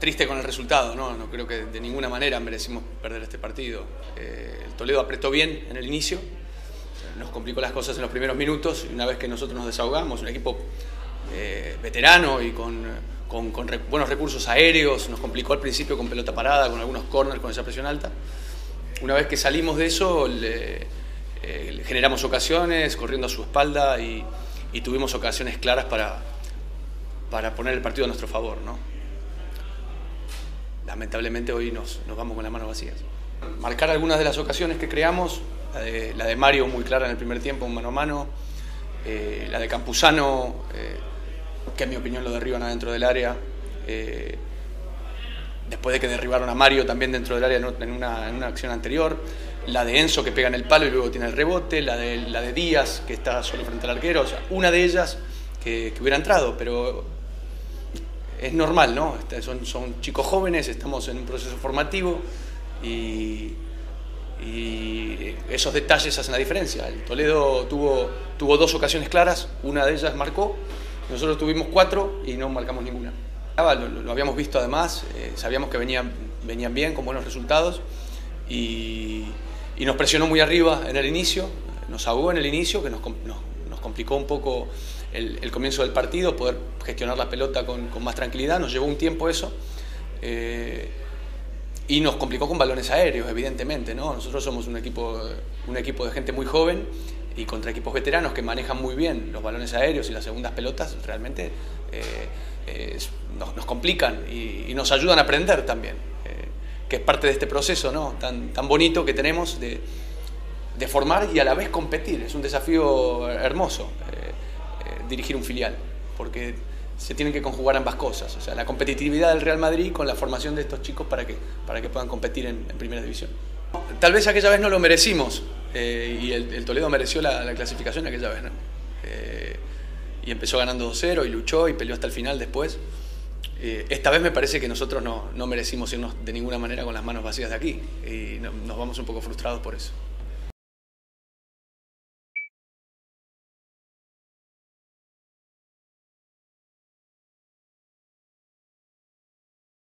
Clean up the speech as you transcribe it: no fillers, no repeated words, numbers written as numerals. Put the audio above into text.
triste con el resultado, ¿no? No creo que de ninguna manera merecimos perder este partido. El Toledo apretó bien en el inicio, nos complicó las cosas en los primeros minutos, y una vez que nosotros nos desahogamos, un equipo veterano y con buenos recursos aéreos, nos complicó al principio con pelota parada, con algunos corners, con esa presión alta. Una vez que salimos de eso, generamos ocasiones, corriendo a su espalda, y tuvimos ocasiones claras para poner el partido a nuestro favor, ¿no? Lamentablemente hoy nos vamos con las manos vacías. Marcar algunas de las ocasiones que creamos, la de Mario muy clara en el primer tiempo, un mano a mano, la de Campuzano, que en mi opinión lo derriban adentro del área, después de que derribaron a Mario también dentro del área en una acción anterior, la de Enzo que pega en el palo y luego tiene el rebote, la de Díaz que está solo frente al arquero, o sea, una de ellas que hubiera entrado, pero es normal, ¿no? Son chicos jóvenes, estamos en un proceso formativo y esos detalles hacen la diferencia. El Toledo tuvo dos ocasiones claras, una de ellas marcó, nosotros tuvimos 4 y no marcamos ninguna. Lo habíamos visto además, sabíamos que venían bien, con buenos resultados, y nos presionó muy arriba en el inicio, nos ahogó en el inicio, que nos complicó un poco el comienzo del partido, poder gestionar la pelota con más tranquilidad, nos llevó un tiempo eso, y nos complicó con balones aéreos, evidentemente, ¿no? Nosotros somos un equipo de gente muy joven, y contra equipos veteranos que manejan muy bien los balones aéreos y las segundas pelotas, realmente nos complican y nos ayudan a aprender también, que es parte de este proceso, ¿no? tan bonito que tenemos de formar y a la vez competir. Es un desafío hermoso dirigir un filial, porque se tienen que conjugar ambas cosas, o sea, la competitividad del Real Madrid con la formación de estos chicos para que puedan competir en primera división. Tal vez aquella vez no lo merecimos, y el Toledo mereció la clasificación aquella vez, ¿no? Y empezó ganando 2-0 y luchó y peleó hasta el final después. Esta vez me parece que nosotros no merecimos irnos de ninguna manera con las manos vacías de aquí, y nos vamos un poco frustrados por eso.